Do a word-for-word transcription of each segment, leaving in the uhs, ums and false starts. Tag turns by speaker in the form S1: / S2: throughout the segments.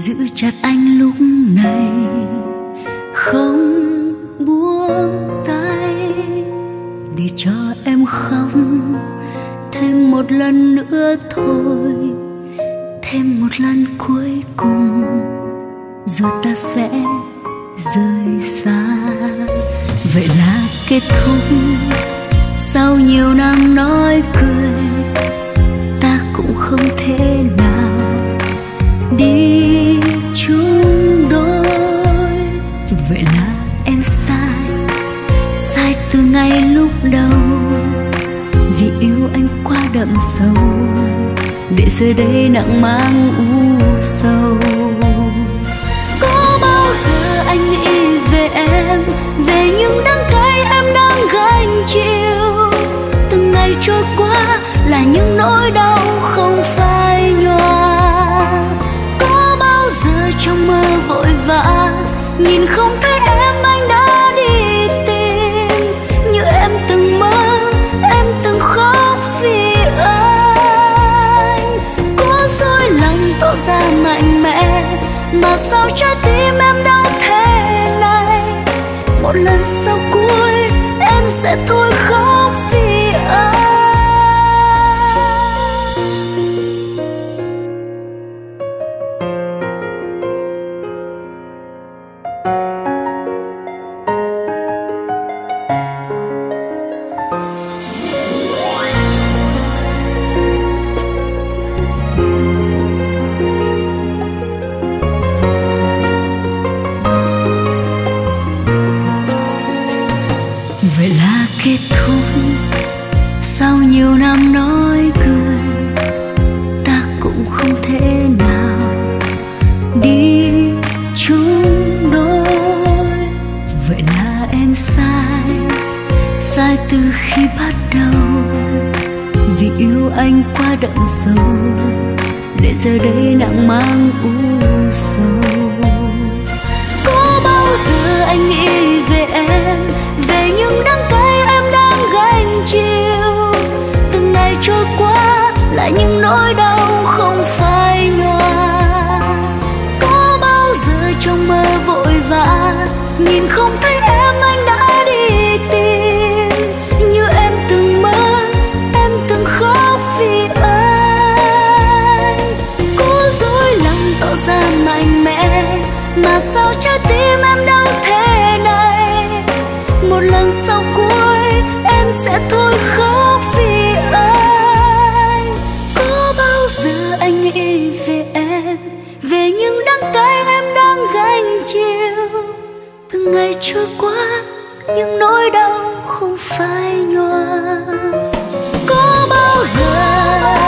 S1: giữ chặt anh lúc này, không buông tay để cho em khóc thêm một lần nữa thôi, thêm một lần cuối cùng rồi ta sẽ rời xa. Vậy là kết thúc sau nhiều năm nói cười, ta cũng không thể nào đi chung đôi. Vậy là em sai, sai từ ngay lúc đầu, vì yêu anh quá đậm sâu, để giờ đây nặng mang u sầu. Có bao giờ anh nghĩ về em, về những đắng cay em đang gánh chịu? Từng ngày trôi qua là những nỗi đau không phai nhòa. Có bao giờ trong mơ vội vã nhìn không thấy em, anh đã đi tìm như em từng mơ, em từng khóc vì anh. Có dối lòng tỏ ra mạnh mẽ, mà sao trái tim em đau thế này? Một lần sau cuối em sẽ thôi khóc vì anh. Vậy là kết thúc sau nhiều năm nói cười, ta cũng không thể nào đi chung đôi. Vậy là em sai, sai từ khi bắt đầu, vì yêu anh quá đậm sâu, để giờ đây nặng mang u sầu. Có bao giờ anh nghĩ về em, về những đắng cay em đang gánh chịu? Từng ngày trôi qua là những nỗi đau không phai nhòa. Có bao giờ trong mơ vội vã nhìn không thấy em, anh đã đi tìm như em từng mơ, em từng khóc vì anh. Có dối lòng tỏ ra mạnh mẽ, mà sao trái tim em đau thế này? Một lần sau cuối em sẽ thôi khóc vì anh. Có bao giờ anh nghĩ về em, về những đắng cay em đang gánh chịu? Từng ngày trôi qua những nỗi đau không phai nhòa. Có bao giờ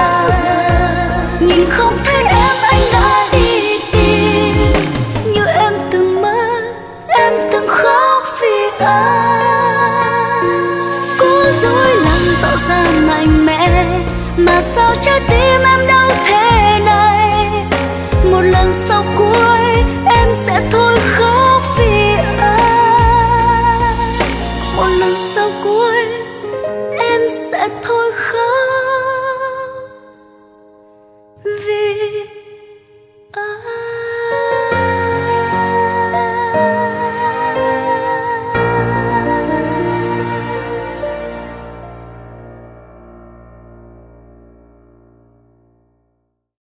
S1: nhìn không thấy em, anh đã đi tìm như em từng mơ, em từng khóc vì anh. Có dối lòng tỏ ra mạnh mẽ, mà sao trái tim em đau thế này? Một lần sau cuối em sẽ thôi khóc vì anh. Một lần sau cuối em sẽ thôi khóc vì anh.